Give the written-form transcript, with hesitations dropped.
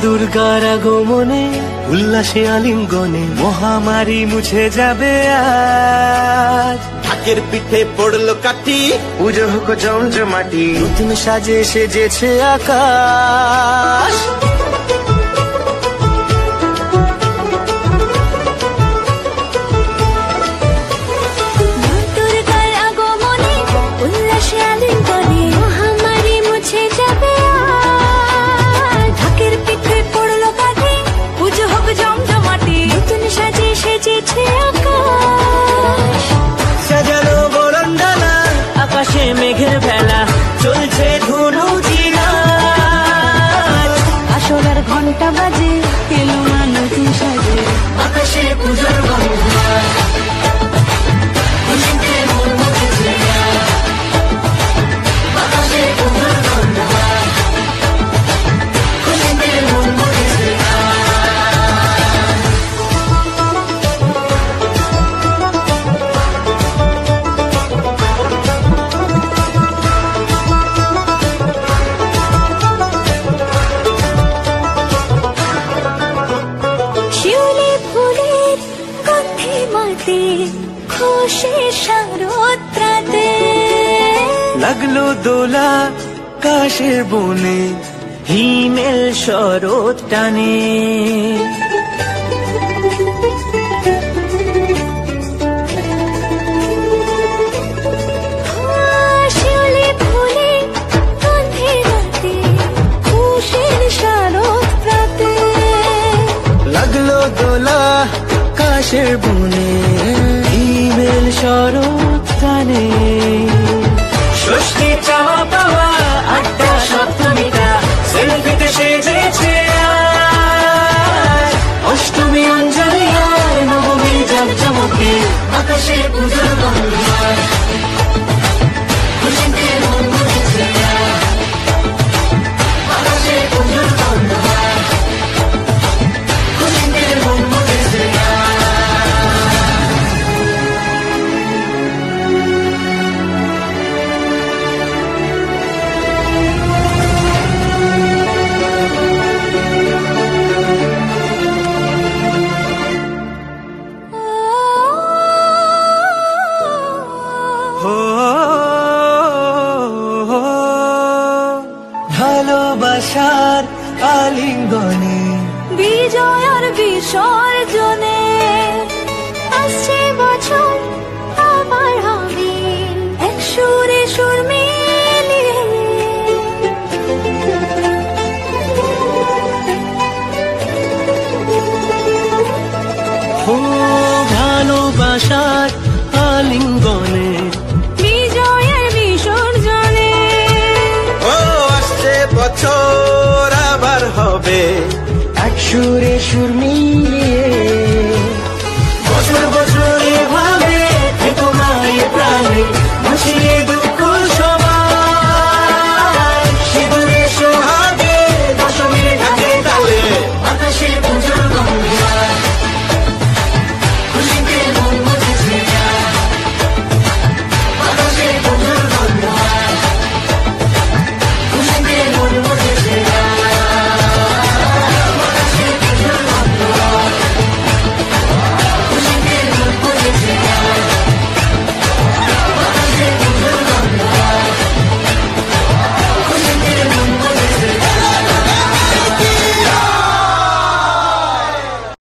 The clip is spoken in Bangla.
দুর্গার আগমনে উল্লাসে আলিঙ্গনে মহামারী মুছে যাবে আজ। ঢাকের পিঠে পড়লো কাঠি, পুজো হোক জমজমাটি, নতুন সাজে সেজেছে আকাশ। সাজানো বরণডালা, আকাশে মেঘের ভেলা, চলছে ধুনু জিনাজ। আসলার ঘন্টা বাজে, এলো না নতুন সাজে, আকাশে পুজোর গন্ধ, খুশিতে মন মজেছে আজ। আকাশে পুজোর গন্ধ, খুশিতে মন মজেছে আজ। শিউলি ফুলের গন্ধে মাতে, খুশির শারদরাতে। লাগলো দোলা কাশের বনে, হিমেল শরৎ টানে। শিউলি ফুলের গন্ধে মাতে, খুশির শারদরাতে। লাগলো দোলা কাশের বনে, হিমেল শরৎ টানে। ষষ্ঠী চাওয়া পাওয়া আড্ডা সপ্তমীটা সেলফিতে সেজেছে আজ। অষ্টমী অঞ্জলি আর নবমী জাঁকজমকে, আকাশে পুজোর গন্ধ, খুশিতে মন মজেছে আজ। আকাশে পুজোর গন্ধ, খুশিতে মন মজেছে আজ। ও ভালোবাসার আলিঙ্গনে, বিজয় আর বিসর্জনে আসছে বছর আবার হবে, এক সুরে সুর মিলিয়ে। ও ভালোবাসার আলিঙ্গনে, বিজয় আর বিসর্জনে ও আসছে বছর আবার হবে, এক সুরে সুর মিলিয়ে।